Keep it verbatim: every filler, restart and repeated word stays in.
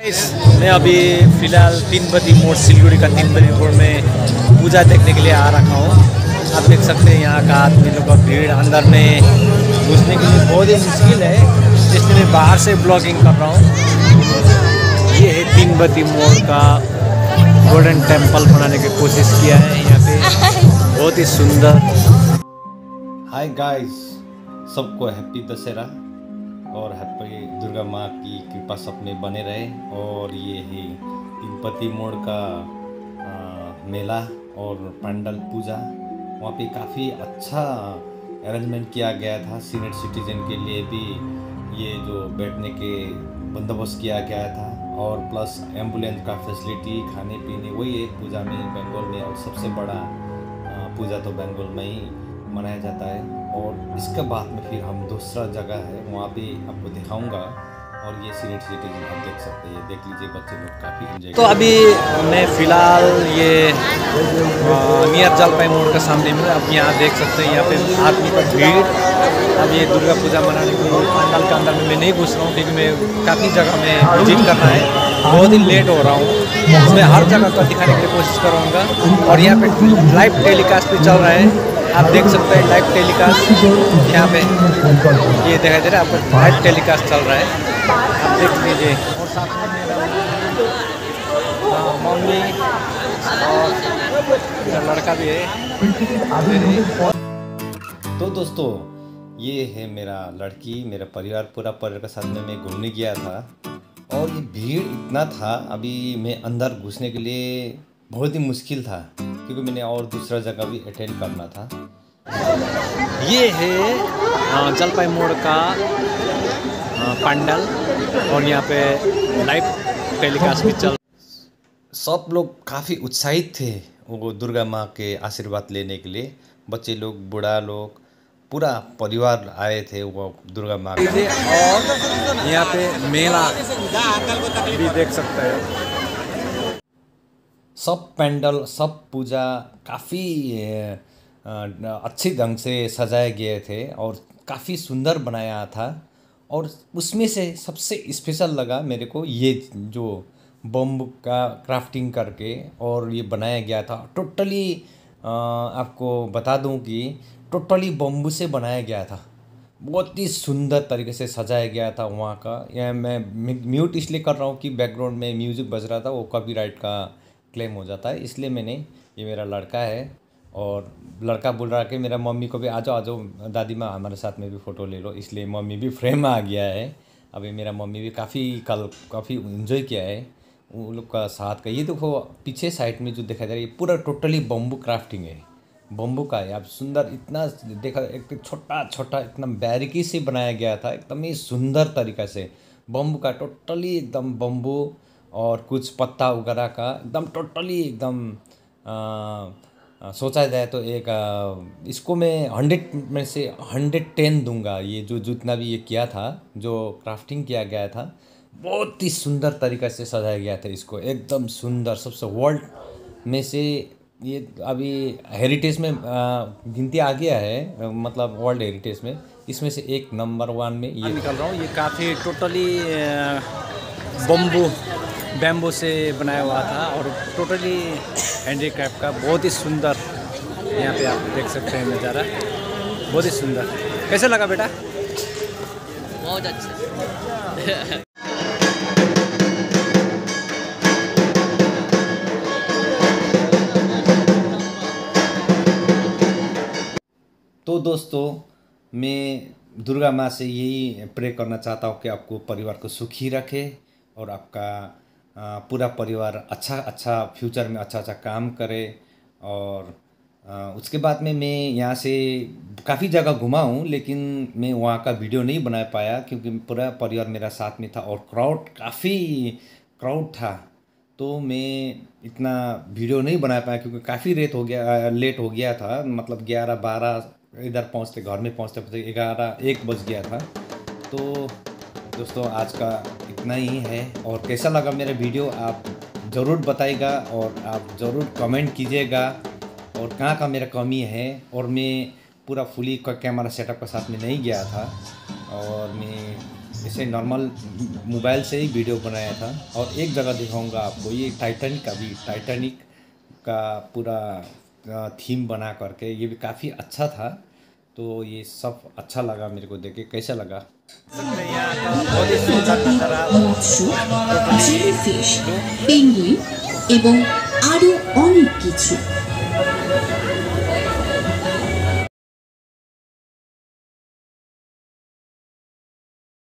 मैं अभी फ़िलहाल तीन बत्ती मोड़ सिलगुड़ी का तीन बत्ती मोड़ में पूजा देखने के लिए आ रखा हूँ। आप देख सकते हैं यहाँ का आदमी लोग का भीड़, अंदर में घुसने के लिए बहुत ही मुश्किल है, इसलिए मैं बाहर से ब्लॉगिंग कर रहा हूँ। ये है तीन बत्ती मोड़ का गोल्डन टेम्पल बनाने की कोशिश किया है यहाँ पे, बहुत ही सुंदर। हाय गाइस, सबको हैप्पी दशहरा और हैप्पी दुर्गा माँ की कृपा सब में बने रहे। और ये है तीन बत्ती मोड़ का आ, मेला और पंडाल पूजा। वहाँ पे काफ़ी अच्छा अरेंजमेंट किया गया था। सीनियर सिटीजन के लिए भी ये जो बैठने के बंदोबस्त किया गया था, और प्लस एम्बुलेंस का फैसिलिटी, खाने पीने, वही है पूजा में बंगाल में। और सबसे बड़ा पूजा तो बंगाल में ही मनाया जाता है। और इसके बाद में फिर हम दूसरा जगह है, वहाँ पे आपको दिखाऊंगा। और ये सीनियर सिटीजन आप देख सकते हैं, देख लीजिए, बच्चे लोग काफ़ी एंजॉय। तो अभी मैं फ़िलहाल ये नियर जलपाई मोड़ के सामने में, अब यहाँ देख सकते हैं यहाँ पे आदमी का भीड़। अब ये दुर्गा पूजा मनाने के लिए पंडाल के अंदर में मैं नहीं घुस रहा हूँ, क्योंकि मैं काफ़ी जगह में विजिट करना है, बहुत ही लेट हो रहा हूँ। मैं हर जगह का दिखाने की कोशिश करूँगा। और यहाँ पे लाइव टेलीकास्ट भी चल रहा है, आप देख सकते हैं लाइव टेलीकास्ट यहाँ पे ये दिखाई दे रहा है आपको, लाइव टेलीकास्ट चल रहा है, आप देख लीजिए। और साथ में मेरा मम्मी और मेरा लड़का भी है। तो दोस्तों, ये है मेरा लड़की, मेरा परिवार, पूरा परिवार के साथ में मैं घूमने गया था। और ये भीड़ इतना था, अभी मैं अंदर घुसने के लिए बहुत ही मुश्किल था, क्योंकि मैंने और दूसरा जगह भी अटेंड करना था। ये है जलपाई मोड़ का पंडाल, और यहाँ पे लाइव टेलीकास्ट भी चल। सब लोग काफ़ी उत्साहित थे वो दुर्गा माँ के आशीर्वाद लेने के लिए। बच्चे लोग, बूढ़ा लोग, पूरा परिवार आए थे वो दुर्गा माँ का। और यहाँ पे मेला भी देख सकते हैं। सब पंडाल, सब पूजा काफ़ी अच्छे ढंग से सजाए गए थे और काफ़ी सुंदर बनाया था। और उसमें से सबसे स्पेशल लगा मेरे को ये जो बम्बू का क्राफ्टिंग करके और ये बनाया गया था। टोटली आपको बता दूं कि टोटली बम्बू से बनाया गया था। बहुत ही सुंदर तरीके से सजाया गया था वहाँ का। यह मैं म्यूट इसलिए कर रहा हूँ कि बैकग्राउंड में म्यूज़िक बज रहा था, वो कॉपीराइट का क्लेम हो जाता है, इसलिए मैंने। ये मेरा लड़का है और लड़का बोल रहा है कि मेरा मम्मी को भी आ जाओ आ जाओ दादी माँ हमारे साथ में भी फ़ोटो ले लो, इसलिए मम्मी भी फ्रेम में आ गया है। अभी मेरा मम्मी भी काफ़ी कल काफ़ी इन्जॉय किया है वो लोग का साथ का। ये देखो पीछे साइड में जो दिखाई दे रहा है, ये पूरा टोटली बम्बू क्राफ्टिंग है, बम्बू का है। आप सुंदर इतना देखा, एक छोटा छोटा इतना बारीकी से बनाया गया था, एकदम ही सुंदर तरीक़ा से बम्बू का, टोटली एकदम बम्बू। और कुछ पत्ता वगैरह का एकदम टोटली एकदम सोचा जाए तो एक आ, इसको मैं हंड्रेड में से हंड्रेड टेन दूंगा। ये जो जितना भी ये किया था, जो क्राफ्टिंग किया गया था, बहुत ही सुंदर तरीक़ा से सजाया गया था इसको, एकदम सुंदर। सबसे वर्ल्ड में से ये अभी हेरिटेज में गिनती आ गया है, मतलब वर्ल्ड हेरिटेज में, इसमें से एक नंबर वन में ये निकल रहा हूँ। ये काफ़ी टोटली बम्बू बैम्बू से बनाया हुआ था और टोटली हैंडीक्राफ्ट का, बहुत ही सुंदर। यहाँ पे आप देख सकते हैं नज़ारा, बहुत ही सुंदर। कैसे लगा बेटा? बहुत अच्छा। तो दोस्तों, मैं दुर्गा माँ से यही प्रे करना चाहता हूँ कि आपको परिवार को सुखी रखे और आपका पूरा परिवार अच्छा अच्छा फ्यूचर में अच्छा अच्छा काम करे। और उसके बाद में मैं यहाँ से काफ़ी जगह घुमा हूँ, लेकिन मैं वहाँ का वीडियो नहीं बना पाया क्योंकि पूरा परिवार मेरा साथ में था और क्राउड काफ़ी क्राउड था, तो मैं इतना वीडियो नहीं बना पाया क्योंकि काफ़ी लेट हो गया लेट हो गया था। मतलब ग्यारह बारह इधर पहुँचते, घर में पहुँचते पहुँचते ग्यारह एक बज गया था। तो दोस्तों, आज का इतना ही है। और कैसा लगा मेरा वीडियो आप ज़रूर बताइएगा, और आप ज़रूर कमेंट कीजिएगा और कहाँ का मेरा कमी है। और मैं पूरा फुली का कैमरा सेटअप के साथ में नहीं गया था, और मैं ऐसे नॉर्मल मोबाइल से ही वीडियो बनाया था। और एक जगह दिखाऊंगा आपको, ये टाइटैनिक का भी टाइटैनिक का पूरा थीम बना करके, ये भी काफ़ी अच्छा था। तो ये सब अच्छा लगा मेरे को देख के। कैसा लगा? बहुत ही सुंदर नजारा, জেলিফিশ, পেঙ্গুইন এবং আরও অনেক কিছু।